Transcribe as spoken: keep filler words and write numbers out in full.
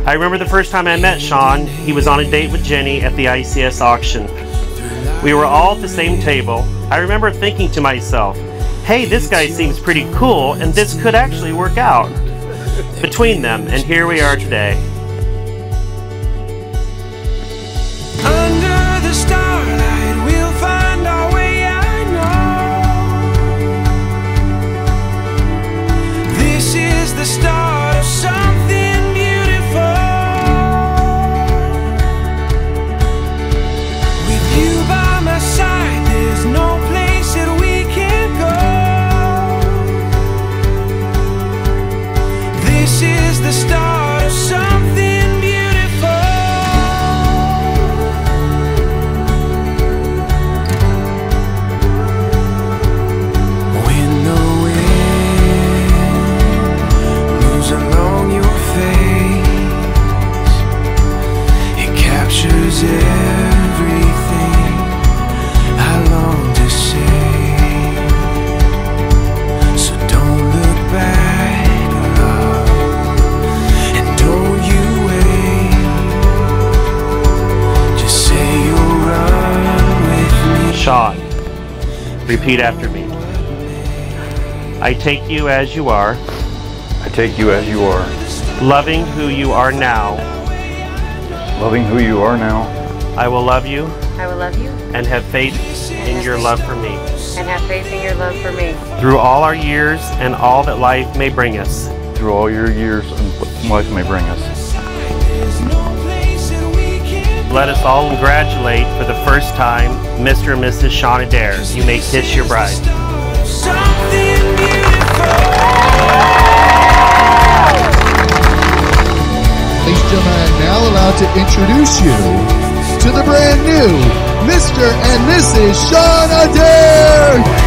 I remember the first time I met Sean, he was on a date with Jenny at the I C S auction. We were all at the same table. I remember thinking to myself, hey, this guy seems pretty cool and this could actually work out between them, and here we are today. Under the starlight we'll find our way, I know. This is the start of something beautiful. With you by my side, there's no place that we can't go. This is the start of something beautiful. When the wind moves along your face, it captures everything I long to say. So don't look back, love, and don't you wait. Just say you'll run with me. Sean, repeat after me. I take you as you are, I take you as you are, loving who you are now. loving who you are now, I will love you I will love you and have faith in your love for me. and have faith in your love for me. Through all our years and all that life may bring us. through all your years and what life may bring us. There's no place that we can't Let us all congratulate for the first time Mister and Missus Sean Adair. You may kiss your bride. something beautiful. Ladies and gentlemen, I am now allowed to introduce you to the brand new Mister and Missus Sean Adair.